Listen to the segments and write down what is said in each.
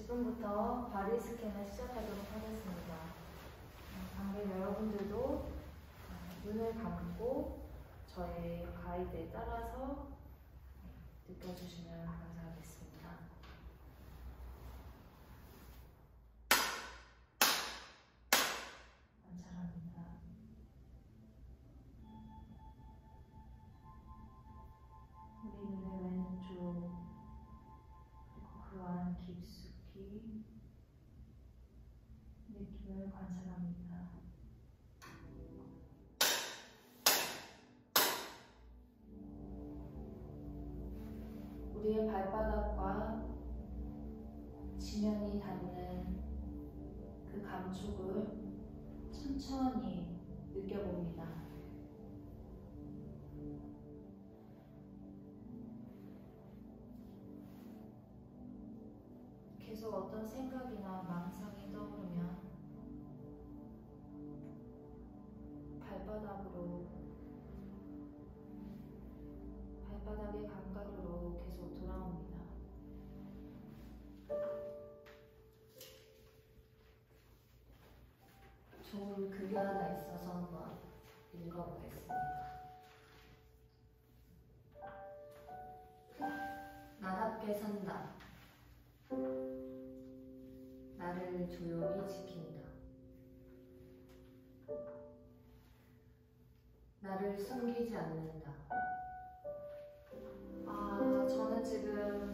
지금부터 바디 스캔을 시작하도록 하겠습니다. 방금 여러분들도 눈을 감고 저의 가이드에 따라서 느껴주시면 감사하겠습니다. 관찰합니다. 우리 눈의 왼쪽 그리고 그 안 깊숙이 느낌을 관찰합니다. 우리의 발바닥과 지면이 닿는 그 감촉을 천천히 느껴봅니다. 계속 어떤 생각이나 망상이 떠오르면 발바닥의 감각으로 계속 돌아옵니다. 좋은 글이 하나 있어서 한번 읽어보겠습니다. 나답게 산다. 나를 조용히 지킨다. 나를 숨기지 않는다. 저는 지금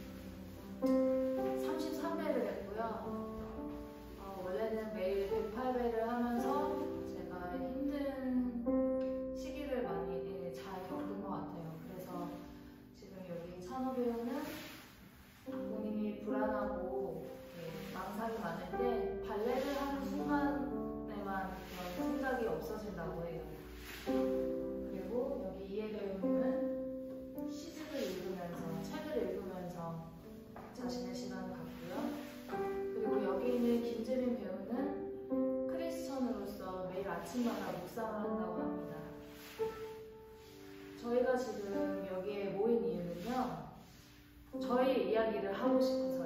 33회를 했고요. 원래는 매일 108회를 하면서 제가 힘든 시기를 많이 잘 겪은 것 같아요. 그래서 지금 여기 찬호 배우는 본인이 불안하고 망상이 많을 때 발레를 하는 순간에만 그런 생각이 없어진다고 해요. 그리고 여기 이해 배우님은 시집을 읽으면서, 책을 읽으면서 자신의 시간을 갖고요. 그리고 여기 있는 김재민 배우는 크리스천으로서 매일 아침마다 묵상을 한다고 합니다. 저희가 지금 여기에 모인 이유는요, 저희 이야기를 하고 싶어서